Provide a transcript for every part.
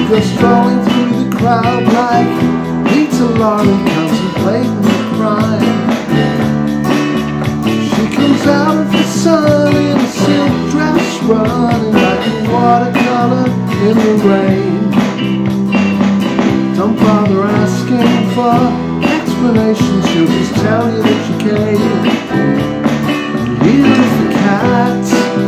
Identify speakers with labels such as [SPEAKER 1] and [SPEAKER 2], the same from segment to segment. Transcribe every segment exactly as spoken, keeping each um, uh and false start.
[SPEAKER 1] go strolling through the crowd like Peter Lorre contemplating the crime. She comes out of the sun in a silk dress, running like a watercolor in the rain. Don't bother asking for explanations, she'll just tell you that she came here with the cat.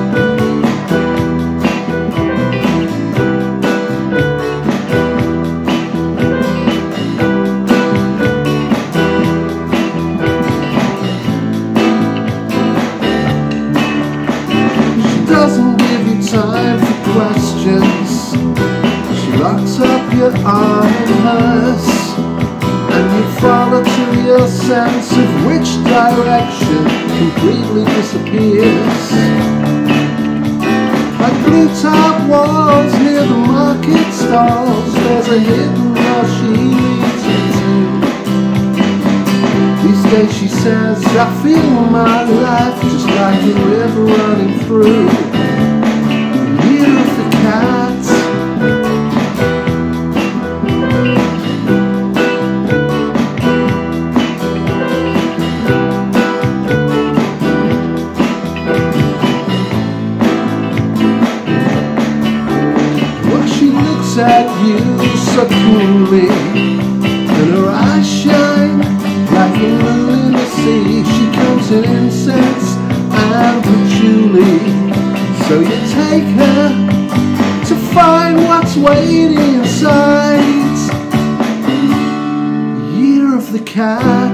[SPEAKER 1] Doesn't give you time for questions. She locks up your arm in hers, and you follow to your sense of which direction completely disappears. Like blue top walls near the market stalls, there's a hidden door she leads you to. These days she says, I feel my life just like a river running through. Year of the cat. Well, she looks at you so coolly, and her eyes shine like a moon in the sea. She comes in incense and patchouli, so you take her to find what's waiting inside. Year of the cat.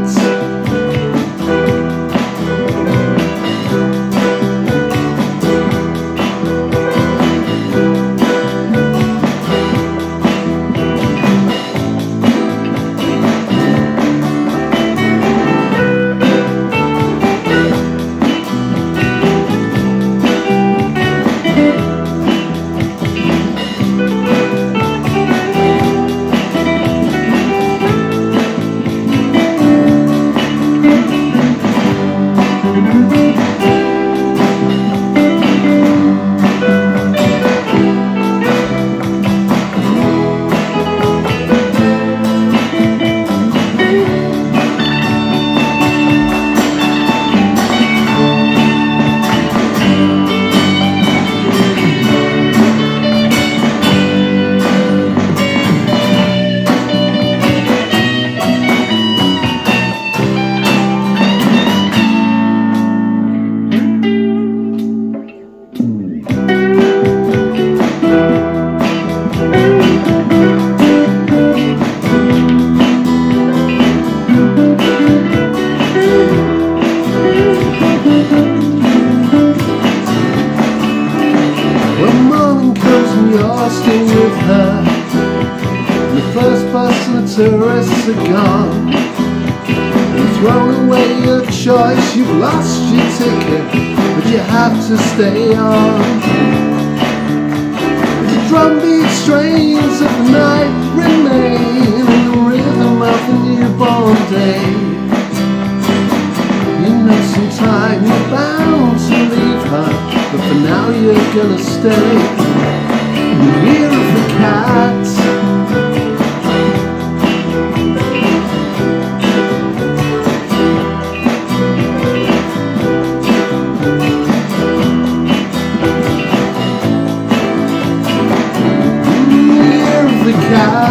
[SPEAKER 1] You're still with her, and the first bus and the tourists are gone. You've thrown away your choice, you've lost your ticket, but you have to stay on. The drumbeat strains of the night remain in the rhythm of the newborn day. You know sometime you're bound to leave her, but for now you're gonna stay. Year of the cat. Year of the cat.